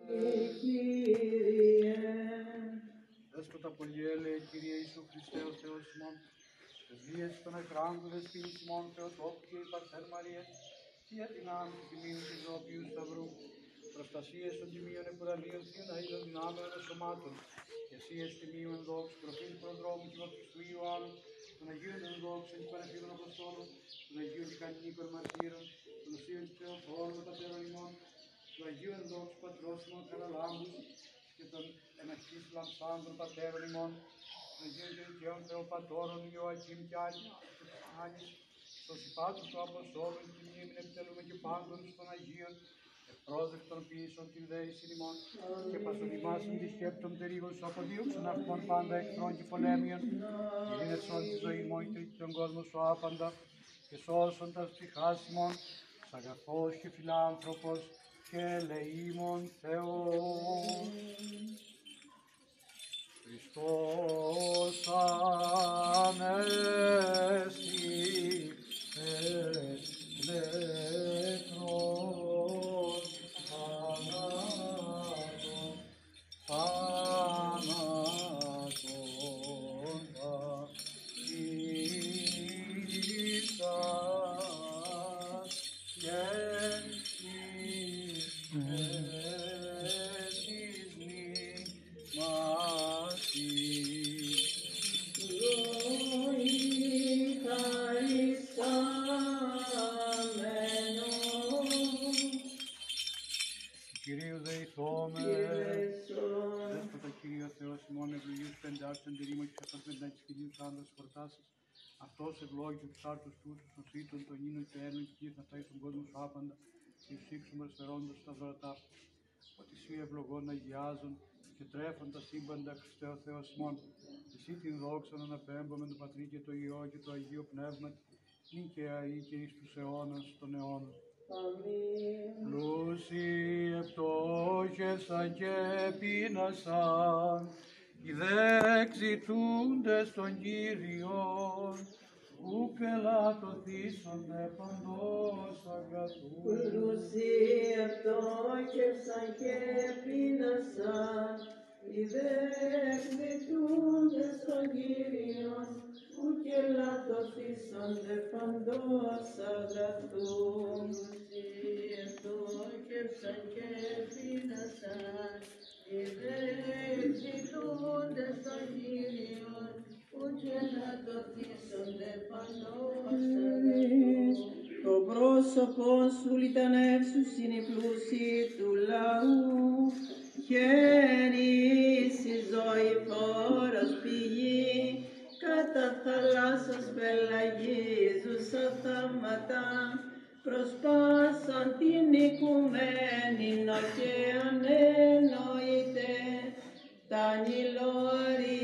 Κύριε. Δέσποτα πολυέλε, Κύριε Ιησού Χριστέ ο Θεός ημών, ευβίες των εκράντου δεσποίνης ημών Θεοτόπου και η Παρθέρ Μαρίας, θεία δυνάμει του τιμίου του Ζωοποιού Σταυρού, προστασίες των τιμίων επουρανίων θείων αείδων δυνάμεων εσωμάτων, και εσίες τιμίων δόξου προφήν προδρόμου και βαπτιστού Ιωάννου, των Αγίων των δόξων και Πανεφίδων Αποστόλων, των Αγίων και Κανονίκων Μαρτύρων, των Οσίων και Θεοφόρων των Πατέρων ημών, του Αγίου ενδόξου Πατρός ημών Χαραλάμπους και των εναχής λαμψάνδρων Πατέρων ημών, των Αγίων και Δικαίων Θεοπατώρων Ιωακήμ και Άνης, στον συμπάτου του Αποστόλου και την μνήμη επιτελούμε και πάντων των Αγίων, ευπρόσδεκτων ποιήσεων την δέησιν ημών, και πασοδημάς μη δυσκέπτων τερίγων σου αποδίωξον αυτών πάντα εχθρών και πολέμιων, και δίνεσον τη ζωή μου και τον κόσμο σου άπαντα, και σώσον τα ψυχάς ημών, αγαθός και φιλάνθρωπος και ελεήμων Θεός. Χριστός Ανέστη νεκρός θάνατον ήσας και Κυρίου δεηθώμε, Δέσποτα Κύριε Θεός ημών ευλογίους πεντάξεων τερίμων και αυτός μετά της Κυρίου Άνδρας φορτάσεις, αυτός ευλόγησε τους άρτους τους, ως ήτων των ίνων και έρνων και γύρνα θα εις τον κόσμο σου άπαντα, και τους ύψους προσφερόντος τα δωρατά, ότι εσύ ευλογών αγιάζουν και τρέφουν τα σύμπαντα Χριστέ ο Θεός ημών, εσύ την δόξα να αναπέμπω με τον Πατρί και το Υιό και το Αγίο Πνεύμα, νυν και αεί και εις τους αιώνας των αιώνων. Αμήν. Πλούσιοι επτόχεσαν και πείνασαν, οι δεξιτούντες των Κύριων, ουκ ελαττωθήσονται παντός αγαθού. Πλούσιοι ευτόχευσαν και πείνασαν, οι δεξιτούντες των Κύριων, ουκ ελαττωθήσονται παντός αγαθού. Πλούσιοι ευτόχευσαν και πείνασαν, οι δεξιτούντες των Κύριων, ουκ ελαττωθήσονται παντός αγαθού. Το πρόσωπο σου λιτανεύσους είναι οι πλούσιοι του λαού, χαίρεις η ζωή φόρος πηγή, κατά θαλάσσας πελαγίζουσα θαύματα, προσπάσαν την οικουμένη και ανεννοείται, τα νηλόρια